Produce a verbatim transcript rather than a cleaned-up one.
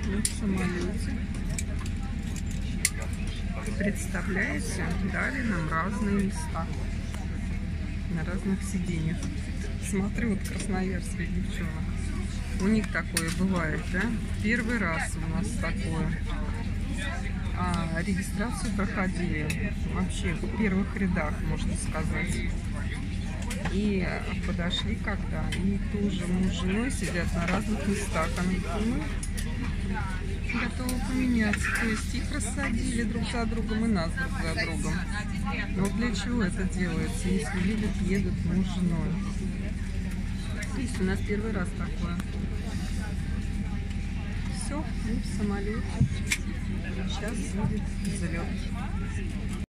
Мы в самолете. Представляете, дали нам разные места на разных сиденьях. Смотрю, вот красноярских девчонок. У них такое бывает, да? Первый раз у нас такое. А регистрацию проходили вообще в первых рядах, можно сказать. И подошли когда, и тоже муж с женой сидят на разных местах. А мы готовы поменяться. То есть их рассадили друг за другом и нас друг за другом. Но для чего это делается, если видят, едут муж с женой? То есть у нас первый раз такое. Все, мы в самолете. Сейчас будет взлет.